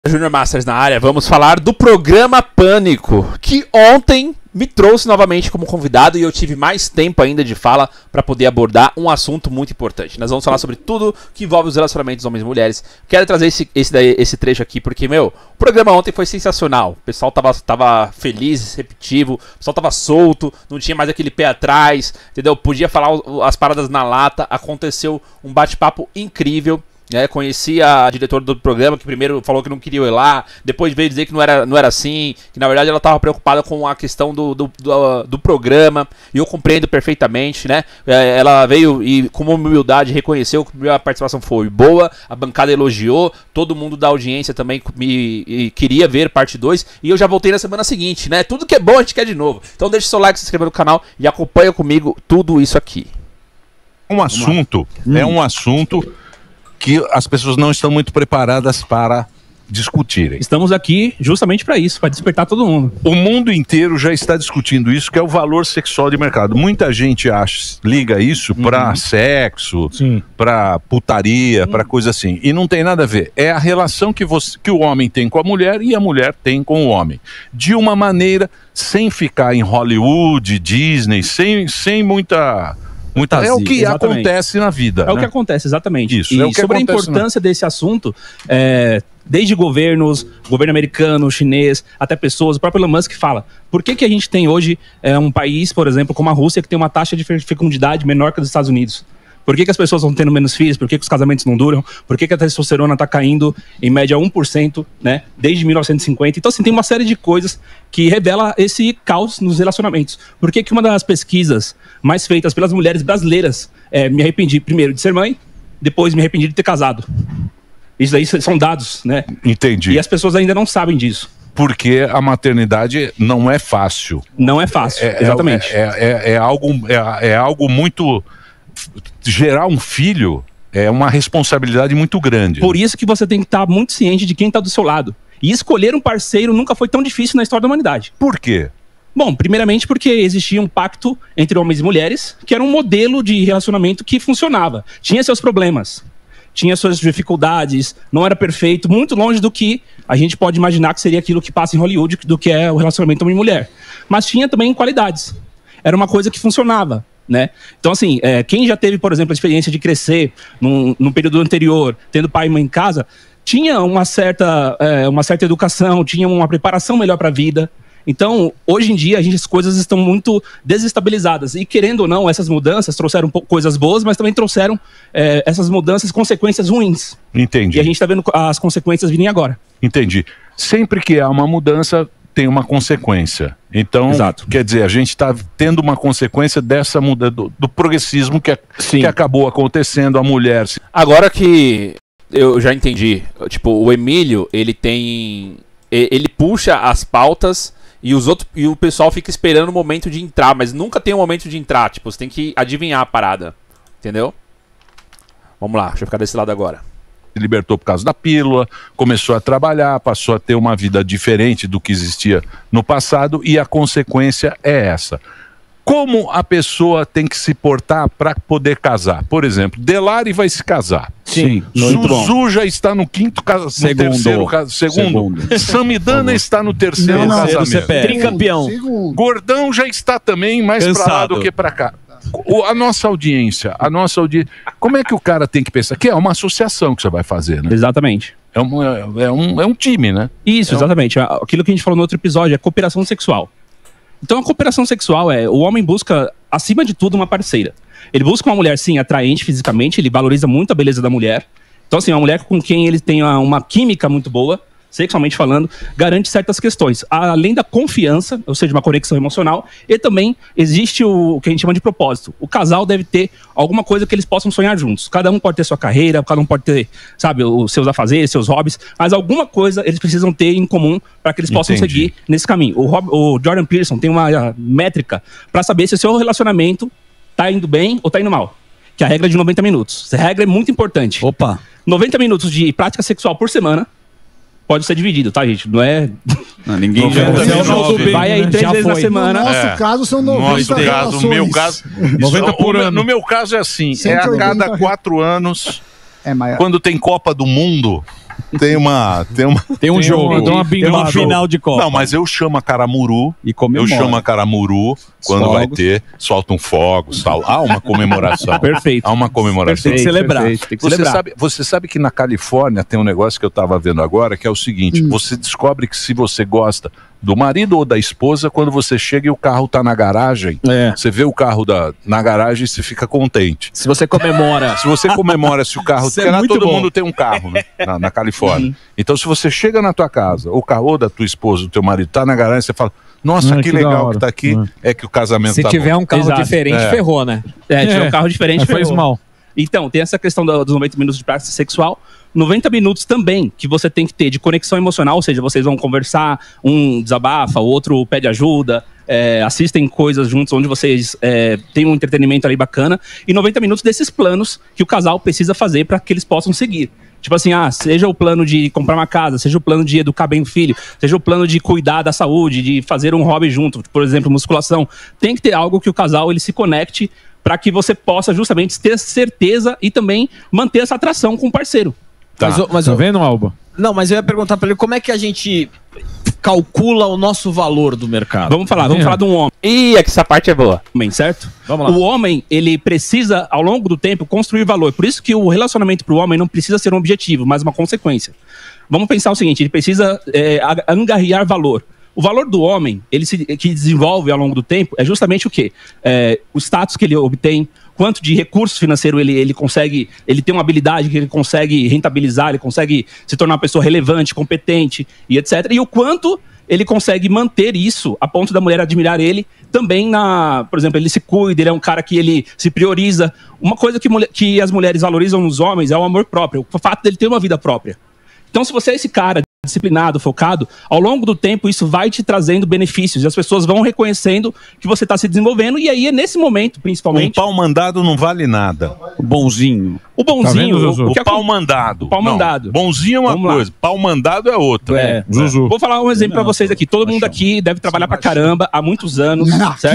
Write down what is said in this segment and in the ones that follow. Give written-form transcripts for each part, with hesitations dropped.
Júnior Masters na área, vamos falar do programa Pânico, que ontem me trouxe novamente como convidado e eu tive mais tempo ainda de fala para poder abordar um assunto muito importante. Nós vamos falar sobre tudo que envolve os relacionamentos homens e mulheres. Quero trazer esse trecho aqui porque, o programa ontem foi sensacional. O pessoal tava feliz, receptivo, o pessoal tava solto, não tinha mais aquele pé atrás, entendeu? Podia falar as paradas na lata, aconteceu um bate-papo incrível. Conheci a diretora do programa, que primeiro falou que não queria eu ir lá, depois veio dizer que não era assim, que na verdade ela estava preocupada com a questão do programa, e eu compreendo perfeitamente, né? Ela veio e com humildade reconheceu que a participação foi boa, a bancada elogiou, todo mundo da audiência também queria ver parte 2, e eu já voltei na semana seguinte, né? Tudo que é bom a gente quer de novo. Então deixa o seu like, se inscreva no canal e acompanha comigo tudo isso aqui. Um assunto que as pessoas não estão muito preparadas para discutirem. Estamos aqui justamente para isso, para despertar todo mundo. O mundo inteiro já está discutindo isso, que é o valor sexual de mercado. Muita gente liga isso para sexo, para putaria, para coisa assim. E não tem nada a ver. É a relação que o homem tem com a mulher e a mulher tem com o homem. De uma maneira, sem ficar em Hollywood, Disney, sem muita... É o que acontece na vida. É o que acontece, exatamente. Isso, e sobre a importância desse assunto, desde governo americano, chinês, até pessoas, o próprio Elon Musk fala, por que a gente tem hoje um país, por exemplo, como a Rússia, que tem uma taxa de fecundidade menor que a dos Estados Unidos? Por que as pessoas estão tendo menos filhos? Por que os casamentos não duram? Por que a testosterona está caindo em média 1%, né, desde 1950? Então, assim, tem uma série de coisas que revela esse caos nos relacionamentos. Por que uma das pesquisas mais feitas pelas mulheres brasileiras me arrependi primeiro de ser mãe, depois me arrependi de ter casado? Isso aí são dados, né? Entendi. E as pessoas ainda não sabem disso. Porque a maternidade não é fácil. Não é fácil, exatamente. É algo muito... Gerar um filho é uma responsabilidade muito grande. Por isso que você tem que estar muito ciente de quem está do seu lado. E escolher um parceiro nunca foi tão difícil na história da humanidade. Por quê? Bom, primeiramente porque existia um pacto entre homens e mulheres, que era um modelo de relacionamento que funcionava. Tinha seus problemas, tinha suas dificuldades, não era perfeito, muito longe do que a gente pode imaginar que seria aquilo que passa em Hollywood, do que é o relacionamento homem e mulher. Mas tinha também qualidades. Era uma coisa que funcionava. Né? Então, assim, quem já teve, por exemplo, a experiência de crescer num período anterior, tendo pai e mãe em casa, tinha uma certa educação, tinha uma preparação melhor para a vida. Então, hoje em dia, as coisas estão muito desestabilizadas. E, querendo ou não, essas mudanças trouxeram coisas boas, mas também trouxeram essas mudanças consequências ruins. Entendi. E a gente está vendo as consequências virem agora. Entendi. Sempre que há uma mudança, tem uma consequência. Então, quer dizer, a gente está tendo uma consequência dessa mudança, do progressismo que acabou acontecendo, a mulher. Agora que eu já entendi, tipo, o Emílio, ele puxa as pautas e o pessoal fica esperando o momento de entrar, mas nunca tem um momento de entrar, tipo, você tem que adivinhar a parada, entendeu? Vamos lá, deixa eu ficar desse lado agora. Se libertou por causa da pílula, começou a trabalhar, passou a ter uma vida diferente do que existia no passado e a consequência é essa. Como a pessoa tem que se portar para poder casar? Por exemplo, Delari vai se casar. Sim. Zuzu já está no terceiro casamento. Segundo. Samidana está no terceiro casamento. Tricampeão. Gordão já está também mais para lá do que para cá. A nossa audiência, como é que o cara tem que pensar? Que é uma associação que você vai fazer, né? Exatamente. É um time, né? Isso, exatamente. Aquilo que a gente falou no outro episódio é cooperação sexual. Então a cooperação sexual o homem busca, acima de tudo, uma parceira. Ele busca uma mulher, sim, atraente fisicamente, ele valoriza muito a beleza da mulher. Então, assim, uma mulher com quem ele tem uma química muito boa, sexualmente falando, garante certas questões. Além da confiança, ou seja, uma conexão emocional, e também existe o que a gente chama de propósito. O casal deve ter alguma coisa que eles possam sonhar juntos. Cada um pode ter sua carreira, cada um pode ter, sabe, os seus afazeres, seus hobbies, mas alguma coisa eles precisam ter em comum para que eles possam seguir nesse caminho. O Jordan Peterson tem uma métrica para saber se o seu relacionamento está indo bem ou está indo mal, que é a regra de 90 minutos. Essa regra é muito importante. 90 minutos de prática sexual por semana pode ser dividido, tá, gente? Não é... Não, ninguém já... Vai aí 3 vezes na semana. No nosso caso, são 90 relações. No meu caso... 90 por ano. No meu caso é assim, é a cada 4 anos, É, mas... quando tem Copa do Mundo, Tem um jogo. Tem uma final de Copa. Não, mas eu chamo a Caramuru. E comemora. Eu chamo a Caramuru quando vai ter, soltam fogos, tal. Há uma comemoração. Perfeito. Há uma comemoração. Tem que celebrar. Tem que celebrar. Você sabe que na Califórnia tem um negócio que eu estava vendo agora, que é o seguinte, você descobre que se você gosta do marido ou da esposa, quando você chega e o carro tá na garagem, você vê o carro na garagem e você fica contente. Se você comemora. Se você comemora se o carro... Isso é Porque lá muito todo bom. mundo tem um carro, né? Na Califórnia. Então se você chega na tua casa, o carro ou da tua esposa, do teu marido, tá na garagem, você fala, nossa, que legal que tá aqui, é que o casamento Se tá tiver bom. um carro diferente, ferrou, né? Tiver um carro diferente, fez ferrou. mal. Então, tem essa questão dos 90 minutos de prática sexual. 90 minutos também que você tem que ter de conexão emocional, ou seja, vocês vão conversar, um desabafa, o outro pede ajuda, assistem coisas juntos onde vocês têm um entretenimento ali bacana, e 90 minutos desses planos que o casal precisa fazer para que eles possam seguir. Tipo assim, seja o plano de comprar uma casa, seja o plano de educar bem o filho, seja o plano de cuidar da saúde, de fazer um hobby junto, por exemplo, musculação. Tem que ter algo que o casal ele se conecte para que você possa justamente ter certeza e também manter essa atração com o parceiro. Mas Tá vendo, Alba? Não, mas eu ia perguntar pra ele como é que a gente calcula o nosso valor do mercado. Vamos falar de um homem. Ih, é que essa parte é boa. Certo? Vamos lá. O homem, ele precisa, ao longo do tempo, construir valor. Por isso que o relacionamento pro homem não precisa ser um objetivo, mas uma consequência. Vamos pensar o seguinte, ele precisa angariar valor. O valor do homem, que desenvolve ao longo do tempo, é justamente o quê? O status que ele obtém, quanto de recurso financeiro ele consegue, ele tem uma habilidade que ele consegue rentabilizar, ele consegue se tornar uma pessoa relevante, competente e etc. E o quanto ele consegue manter isso a ponto da mulher admirar ele também por exemplo, ele se cuida, ele é um cara que ele se prioriza. Uma coisa que as mulheres valorizam nos homens é o amor próprio, o fato dele ter uma vida própria. Então, se você é esse cara disciplinado, focado, ao longo do tempo isso vai te trazendo benefícios e as pessoas vão reconhecendo que você está se desenvolvendo e aí é nesse momento, principalmente... Um pau mandado não vale nada. O bonzinho. O bonzinho... Tá vendo, o pau mandado. O pau mandado. Bonzinho é uma coisa, pau mandado é outra. Zuzu. Vou falar um exemplo pra vocês aqui. Todo mundo aqui deve trabalhar pra caramba há muitos anos, certo?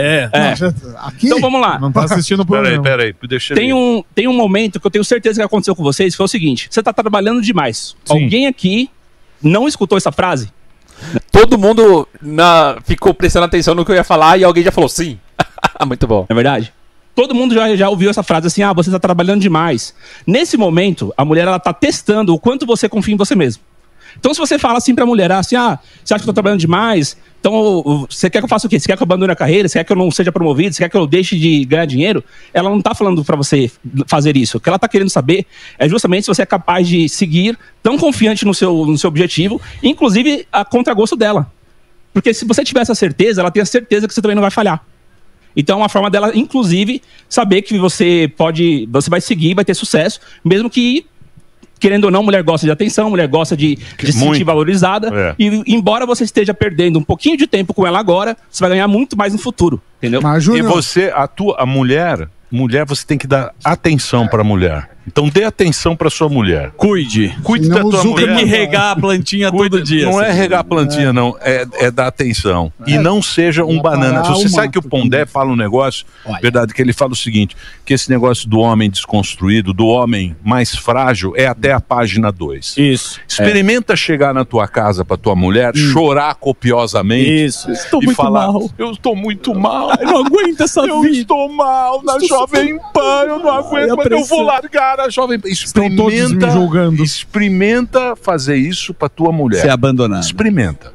Aqui? Então vamos lá. Não tá assistindo o programa. Peraí, deixa eu Tem um momento que eu tenho certeza que aconteceu com vocês, que foi o seguinte, você tá trabalhando demais. Sim. Alguém aqui não escutou essa frase? Todo mundo ficou prestando atenção no que eu ia falar e alguém já falou sim. Muito bom. É verdade? Todo mundo já ouviu essa frase assim, você está trabalhando demais. Nesse momento, a mulher ela tá testando o quanto você confia em você mesmo. Então, se você fala assim pra mulher, assim, você acha que eu tô trabalhando demais? Então, você quer que eu faça o quê? Você quer que eu abandone a carreira? Você quer que eu não seja promovido? Você quer que eu deixe de ganhar dinheiro? Ela não tá falando pra você fazer isso. O que ela tá querendo saber é justamente se você é capaz de seguir tão confiante no seu objetivo, inclusive a contragosto dela. Porque se você tiver essa certeza, ela tem a certeza que você também não vai falhar. Então, é uma forma dela, inclusive, saber que você vai seguir, vai ter sucesso, mesmo que, querendo ou não, mulher gosta de atenção, mulher gosta de se sentir valorizada. E embora você esteja perdendo um pouquinho de tempo com ela agora, você vai ganhar muito mais no futuro, entendeu? Mas, Júnior, E você, a mulher, você tem que dar atenção pra mulher. Então dê atenção pra sua mulher. Cuide. Cuide Senão da o tua Zuckerman mulher. Tem que regar a plantinha todo dia. Não é regar a plantinha, não. É dar atenção. E não seja um banana. Você sabe que o Pondé fala um negócio, verdade, que ele fala o seguinte, que esse negócio do homem desconstruído, do homem mais frágil, é até a página 2. Isso. Experimenta chegar na tua casa pra tua mulher, chorar copiosamente. Isso. Estou E muito falar, mal. eu estou muito mal. Eu não aguento essa Eu vida. estou mal na Jovem Pan, eu não aguento, mas eu vou largar a Jovem Pan. Estão todos me julgando. Experimenta fazer isso pra tua mulher. Ser abandonado. Experimenta.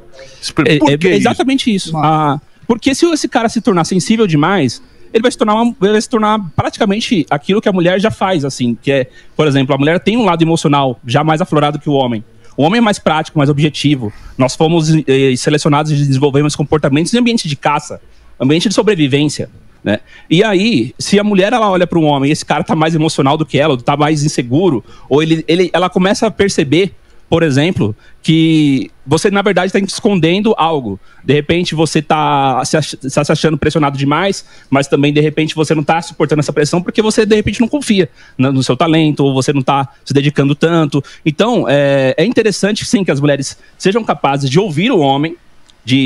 É exatamente isso. Porque se esse cara se tornar sensível demais, ele vai se tornar praticamente aquilo que a mulher já faz, assim, que é, por exemplo, a mulher tem um lado emocional já mais aflorado que o homem. O homem é mais prático, mais objetivo. Nós fomos selecionados e desenvolvemos comportamentos em ambiente de caça, ambiente de sobrevivência, né? E aí, se a mulher ela olha para um homem e esse cara tá mais emocional do que ela, ou tá mais inseguro, ou ela começa a perceber, por exemplo, que você na verdade está escondendo algo. De repente você está se achando pressionado demais, mas também de repente você não está suportando essa pressão porque você de repente não confia no seu talento, ou você não está se dedicando tanto. Então é interessante sim que as mulheres sejam capazes de ouvir o homem, de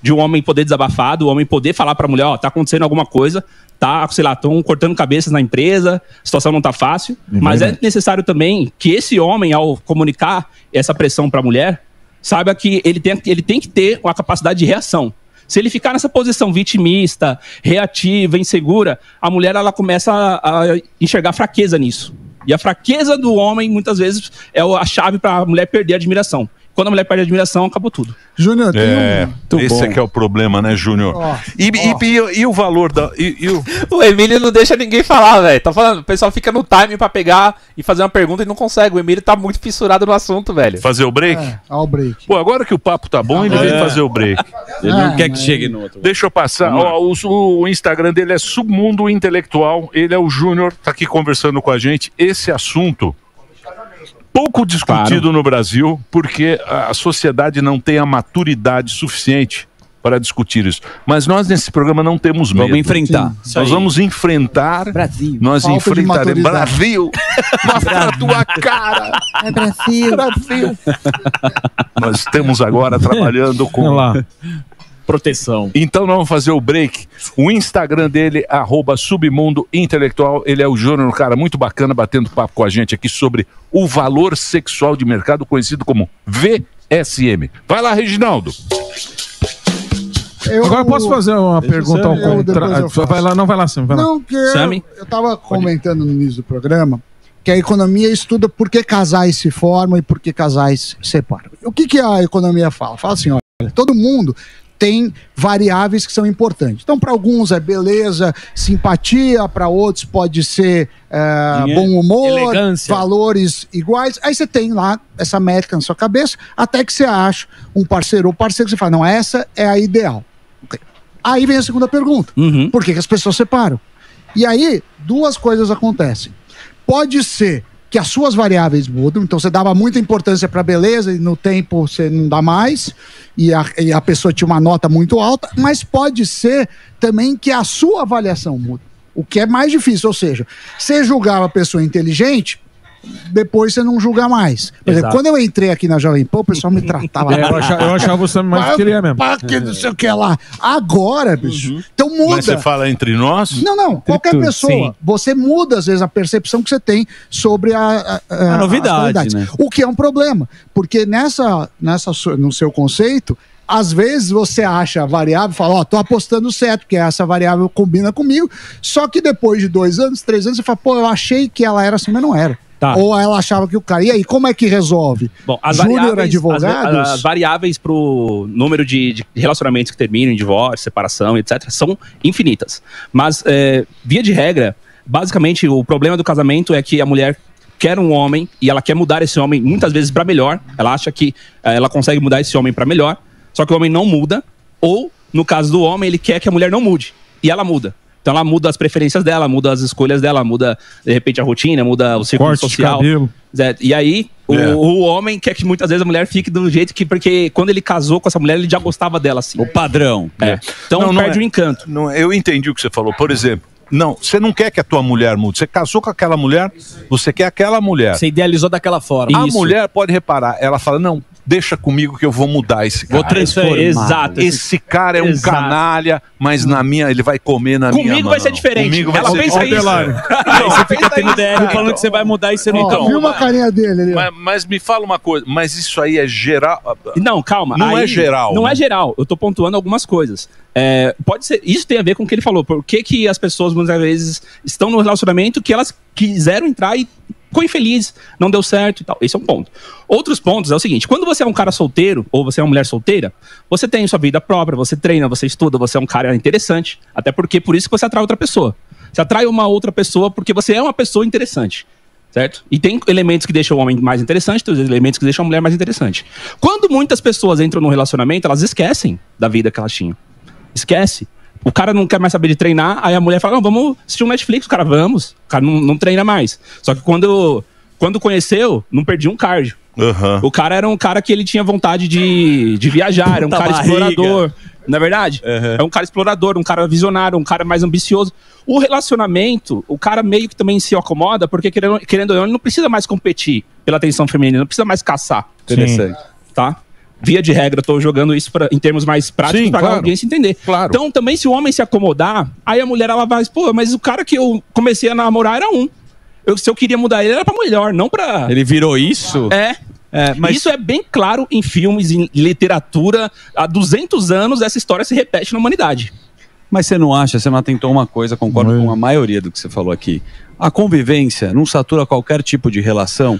de um homem poder desabafar, do homem poder falar pra mulher, ó, tá acontecendo alguma coisa, tá, sei lá, estão cortando cabeças na empresa, a situação não tá fácil, mas é necessário também que esse homem, ao comunicar essa pressão pra mulher, saiba que ele tem que ter uma capacidade de reação. Se ele ficar nessa posição vitimista, reativa, insegura, a mulher ela começa a enxergar fraqueza nisso. E a fraqueza do homem, muitas vezes, é a chave para a mulher perder a admiração. Quando a mulher perde a admiração, acabou tudo. Júnior, esse é que é o problema, né, Júnior? E o valor da... O Emílio não deixa ninguém falar, velho. Tá falando, o pessoal fica no time pra pegar e fazer uma pergunta e não consegue. O Emílio tá muito fissurado no assunto, velho. Fazer o break? Ao break. Pô, agora que o papo tá bom, ele vem fazer o break. Ele não quer que chegue no outro. Deixa eu passar. Ó, o Instagram dele é Submundo Intelectual. Ele é o Júnior, tá aqui conversando com a gente. Esse assunto... pouco discutido no Brasil, porque a sociedade não tem a maturidade suficiente para discutir isso. Mas nós, nesse programa, não temos medo. Vamos enfrentar. Nós vamos enfrentar. Brasil. Nós Falta de enfrentaremos. maturidade. Brasil! Mostra a tua cara! É Brasil. Brasil! Nós estamos agora trabalhando com... Proteção. Então nós vamos fazer o break. O Instagram dele, @Submundo Intelectual. Ele é o Júnior, um cara muito bacana, batendo papo com a gente aqui sobre o valor sexual de mercado, conhecido como VSM. Vai lá, Reginaldo. Agora eu posso fazer uma pergunta ao contrário. Vai lá, não vai lá, Sam. Vai lá. Não, porque Sammy? eu tava comentando no início do programa que a economia estuda por que casais se formam e por que casais se separam. O que a economia fala? Fala assim, olha, todo mundo tem variáveis que são importantes. Então, para alguns é beleza, simpatia, para outros pode ser bom humor, elegância, valores iguais. Aí você tem lá essa métrica na sua cabeça, até que você acha um parceiro ou parceiro que você fala, não, essa é a ideal. Okay. Aí vem a segunda pergunta. Por que as pessoas separam? E aí, duas coisas acontecem. Pode ser que as suas variáveis mudam, então você dava muita importância para beleza e no tempo você não dá mais, e a pessoa tinha uma nota muito alta, mas pode ser também que a sua avaliação muda, o que é mais difícil, ou seja, você julgava a pessoa inteligente, depois você não julga mais. Por exemplo, quando eu entrei aqui na Jovem Pan, o pessoal me tratava... Eu achava você mais que queria mesmo. Que não sei o que lá. Agora, bicho, então muda. Mas você fala entre nós? Não, qualquer pessoa. Sim. Você muda, às vezes, a percepção que você tem sobre a novidade, né? O que é um problema, porque no seu conceito, às vezes você acha a variável e fala, tô apostando certo, porque essa variável combina comigo, só que depois de 2 anos, 3 anos, você fala, eu achei que ela era assim, mas não era. Tá. Ou ela achava que o cara... E aí, como é que resolve? Bom, as Júnior variáveis, advogados... as variáveis pro número de relacionamentos que terminam em divórcio, separação, etc., são infinitas. Mas, via de regra, basicamente, o problema do casamento é que a mulher quer um homem e ela quer mudar esse homem, muitas vezes, para melhor. Ela acha que ela consegue mudar esse homem para melhor, só que o homem não muda. Ou, no caso do homem, ele quer que a mulher não mude. E ela muda. Então ela muda as preferências dela, muda as escolhas dela, muda, de repente, a rotina, muda o círculo social. E aí, o homem quer que muitas vezes a mulher fique do jeito que... Porque quando ele casou com essa mulher, ele já gostava dela, assim. O padrão. Então perde o encanto. Eu entendi o que você falou. Por exemplo, não, você não quer que a tua mulher mude. Você casou com aquela mulher, você quer aquela mulher. Você idealizou daquela forma. A mulher pode reparar, ela fala, não, deixa comigo que eu vou mudar esse cara. Vou transformar. Exato. Esse cara é um canalha, mas na minha, ele vai comer na minha mão. Comigo vai ser diferente. Comigo vai ela ser pensa isso. Aí você fica tendo DR falando que você vai mudar e você não Viu uma carinha dele ali? Mas me fala uma coisa, mas isso aí é geral? Não, calma. Não é geral. Não né? é geral. Eu tô pontuando algumas coisas. Pode ser. Isso tem a ver com o que ele falou. Por que as pessoas muitas vezes estão no relacionamento que elas quiseram entrar e ficou infeliz, não deu certo e tal. Esse é um ponto. Outros pontos é o seguinte: quando você é um cara solteiro, ou você é uma mulher solteira, você tem sua vida própria, você treina, você estuda, você é um cara interessante. Até porque por isso que você atrai outra pessoa. Você atrai uma outra pessoa porque você é uma pessoa interessante. Certo? E tem elementos que deixam o homem mais interessante, tem elementos que deixam a mulher mais interessante. Quando muitas pessoas entram num relacionamento, elas esquecem da vida que elas tinham. Esquece. O cara não quer mais saber de treinar, aí a mulher fala, não, vamos assistir um Netflix. O cara, vamos. O cara não treina mais. Só que quando conheceu, não perdia um cardio. O cara era um cara que ele tinha vontade de viajar, era um cara explorador. Não é verdade? É um cara explorador, um cara visionário, um cara mais ambicioso. O relacionamento, o cara meio que também se acomoda, porque querendo ou não, ele não precisa mais competir pela atenção feminina, não precisa mais caçar. Interessante. Tá? Via de regra, eu tô jogando isso em termos mais práticos para a audiência entender. Claro. Então, também, se o homem se acomodar, aí a mulher, ela vai, pô, mas o cara que eu comecei a namorar era um. Se eu queria mudar ele, era pra melhor, não pra... Ele virou isso? Mas isso é bem claro em filmes, em literatura. Há 200 anos, essa história se repete na humanidade. Mas você não acha, você não atentou uma coisa, concordo com a maioria do que você falou aqui. A convivência não satura qualquer tipo de relação?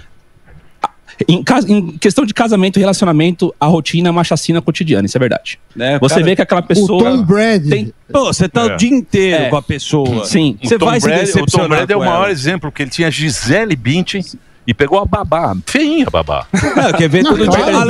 Em questão de casamento e relacionamento, a rotina é uma chacina cotidiana, isso é verdade. Você vê que aquela pessoa... O Tom Brady. Pô, você tá o dia inteiro com a pessoa. Sim. Você vai se decepcionar. O Tom Brady é o maior exemplo, porque ele tinha Gisele Bündchen e pegou a babá, feinha babá. Quer ver tudo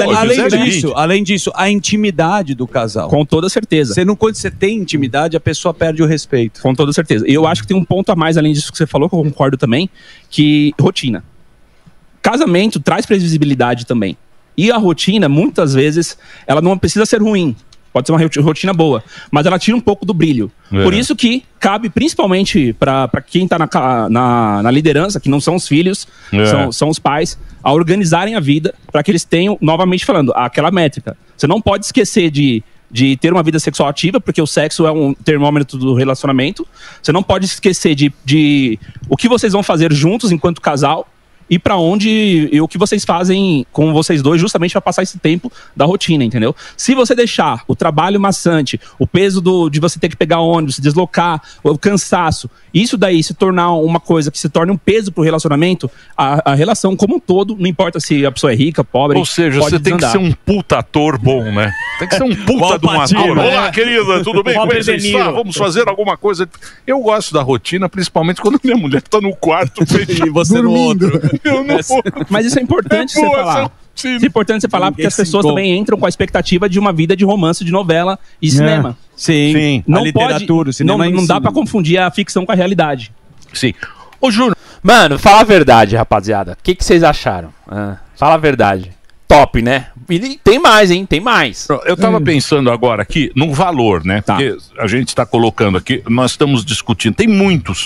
além disso, a intimidade do casal. Com toda certeza. Quando você tem intimidade, a pessoa perde o respeito. Com toda certeza. E eu acho que tem um ponto a mais, além disso que você falou, que eu concordo também, que rotina. Casamento traz previsibilidade também. E a rotina, muitas vezes, ela não precisa ser ruim. Pode ser uma rotina boa. Mas ela tira um pouco do brilho. Por isso que cabe, principalmente para quem está na liderança, que não são os filhos, são os pais, a organizarem a vida para que eles tenham, novamente falando, aquela métrica. Você não pode esquecer de ter uma vida sexual ativa, porque o sexo é um termômetro do relacionamento. Você não pode esquecer de o que vocês vão fazer juntos enquanto casal, e pra onde e o que vocês fazem com vocês dois justamente para passar esse tempo da rotina, entendeu? Se você deixar o trabalho maçante, o peso de você ter que pegar ônibus, se deslocar, o cansaço, isso daí se tornar uma coisa que se torne um peso pro relacionamento, a relação como um todo, não importa se a pessoa é rica, pobre, ou seja, você tem que ser um puta ator bom, né? Tem que ser um puta de um ator. Olá, querida, tudo bem? Como é que você está? Vamos fazer alguma coisa. Eu gosto da rotina, principalmente quando minha mulher tá no quarto e você no outro. Eu não vou. Mas isso é importante você falar. Isso é importante você falar, porque as pessoas também entram com a expectativa de uma vida de romance, de novela e cinema. Sim. Não a literatura, o cinema não dá pra confundir a ficção com a realidade. Sim. Ô, Júnior. Mano, fala a verdade, rapaziada. O que vocês acharam? Fala a verdade. Top, né? E tem mais, hein? Tem mais. Eu tava pensando agora aqui no valor, né? Porque a gente está colocando aqui, nós estamos discutindo, tem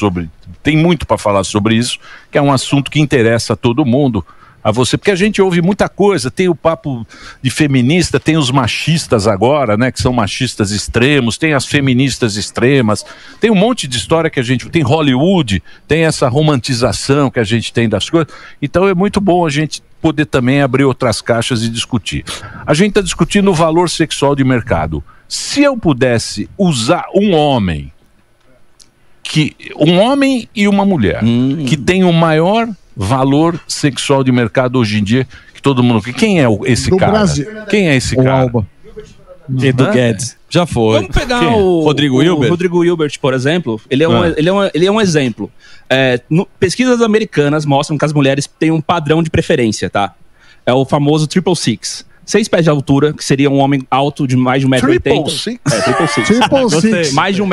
muito para falar sobre isso, que é um assunto que interessa a todo mundo, a você, porque a gente ouve muita coisa, tem o papo de feminista, tem os machistas agora, né, que são machistas extremos, tem as feministas extremas, tem um monte de história que a gente tem, Hollywood, tem essa romantização que a gente tem das coisas, então é muito bom a gente poder também abrir outras caixas e discutir. A gente está discutindo o valor sexual de mercado. Se eu pudesse usar um homem e uma mulher que tem o maior valor sexual de mercado hoje em dia, que todo mundo... Quem é esse cara? Brasil. Quem é esse cara? Alba. Edu Guedes. Já foi. Vamos pegar o Rodrigo Hilbert. Rodrigo Hilbert, por exemplo. Ele é um exemplo. Pesquisas americanas mostram que as mulheres têm um padrão de preferência, tá? É o famoso triple six. 6 pés de altura, que seria um homem alto de mais de 1,80 m. Triple six? Triple six. Mais de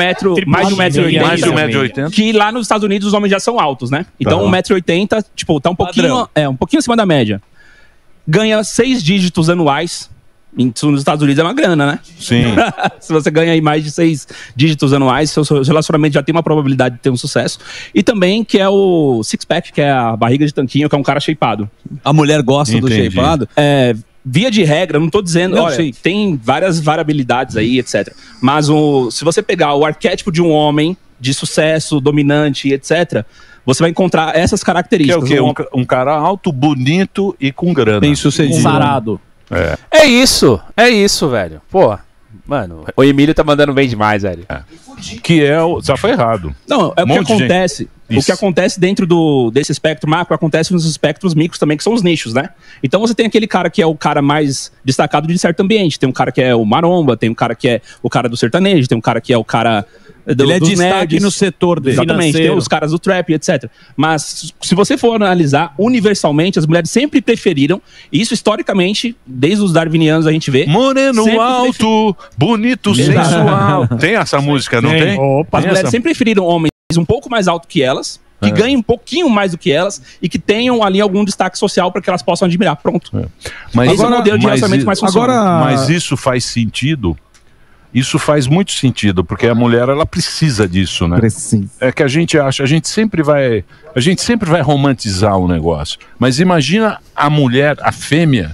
1,80 m. Que lá nos Estados Unidos os homens já são altos, né? Então 1,80 m, tipo, tá um pouquinho acima da média. Ganha 6 dígitos anuais. Nos Estados Unidos é uma grana, né? Sim. Se você ganha aí mais de 6 dígitos anuais, seu relacionamento já tem uma probabilidade de ter um sucesso. E também que é o six-pack, que é a barriga de tanquinho, que é um cara shapeado. A mulher gosta do shapeado? Via de regra, não tô dizendo, tem várias variabilidades aí, etc. Mas se você pegar o arquétipo de um homem de sucesso, dominante, etc., você vai encontrar essas características. Que é o quê? Um cara alto, bonito e com grana. Bem sucedido. Sarado. É isso, velho. Pô, mano, o Emílio tá mandando bem demais, velho. Que já foi errado. Não, o que acontece. O que acontece dentro desse espectro macro acontece nos espectros micros também, que são os nichos, né? Então você tem aquele cara que é o cara mais destacado de certo ambiente. Tem um cara que é o maromba, tem um cara que é o cara do sertanejo, tem um cara que é o cara... Ele é destaque no setor dele. Exatamente, financeiro. Tem os caras do trap, etc. Mas se você for analisar, universalmente, as mulheres sempre preferiram, e isso historicamente, desde os darwinianos a gente vê... Moreno alto, bonito, sensual. Tem essa música, não tem? As mulheres sempre preferiram homens um pouco mais alto que elas, que ganhem um pouquinho mais do que elas e que tenham ali algum destaque social para que elas possam admirar. Pronto. Mas esse é o modelo de relacionamento mais funciona. Mas isso faz sentido? Isso faz muito sentido, porque a mulher, ela precisa disso, né? Precisa. É que a gente acha, a gente sempre vai romantizar o negócio. Mas imagina a mulher, a fêmea,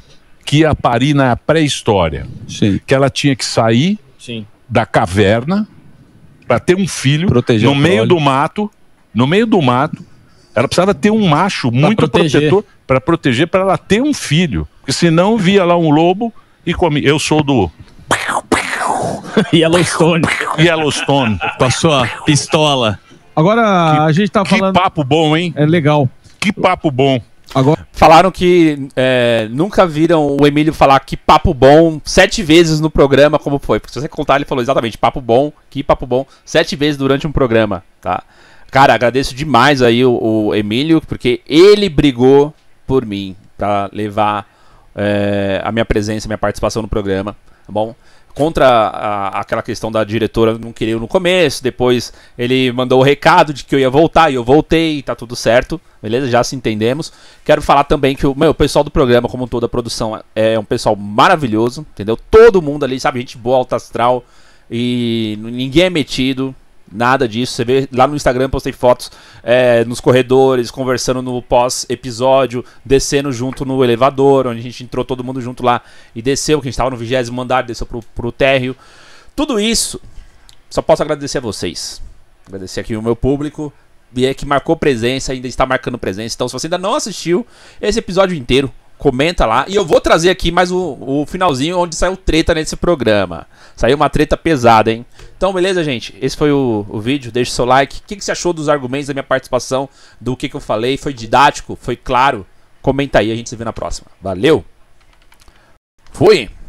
que ia parir na pré-história. Que ela tinha que sair da caverna para ter um filho no meio do mato. No meio do mato. Ela precisava ter um macho muito protetor para proteger, para ela ter um filho. Porque senão via lá um lobo e comia. Eu sou do... Yellowstone. Yellowstone. Passou a pistola. Agora, a gente tá falando... Que papo bom, hein? É legal. Que papo bom. Agora... Falaram que nunca viram o Emílio falar que papo bom 7 vezes no programa, como foi. Porque se você contar, ele falou exatamente papo bom, que papo bom, 7 vezes durante um programa, tá? Cara, agradeço demais aí o Emílio, porque ele brigou por mim pra levar a minha presença, a minha participação no programa, tá bom? Contra aquela questão da diretora não querer eu no começo, depois ele mandou o recado de que eu ia voltar e eu voltei, tá tudo certo, beleza? Já se entendemos. Quero falar também que o pessoal do programa, como toda a produção, é um pessoal maravilhoso, entendeu? Todo mundo ali, sabe, gente boa, alta astral, e ninguém é metido. Nada disso, você vê lá no Instagram, postei fotos nos corredores, conversando no pós-episódio, descendo junto no elevador, onde a gente entrou todo mundo junto lá e desceu, que a gente estava no 20º andar, desceu pro térreo. Tudo isso, só posso agradecer a vocês. Agradecer aqui o meu público, e que marcou presença, ainda está marcando presença. Então se você ainda não assistiu esse episódio inteiro, comenta lá. E eu vou trazer aqui mais o finalzinho onde saiu treta nesse programa. Saiu uma treta pesada, hein? Então, beleza, gente? Esse foi o vídeo. Deixa o seu like. O que você achou dos argumentos da minha participação? Do que eu falei? Foi didático? Foi claro? Comenta aí. A gente se vê na próxima. Valeu! Fui!